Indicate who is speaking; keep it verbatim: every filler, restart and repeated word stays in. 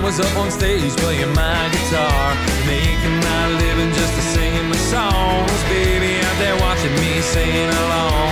Speaker 1: was up on stage playing my guitar, making my living just to singing my songs. Baby out there watching me singing along.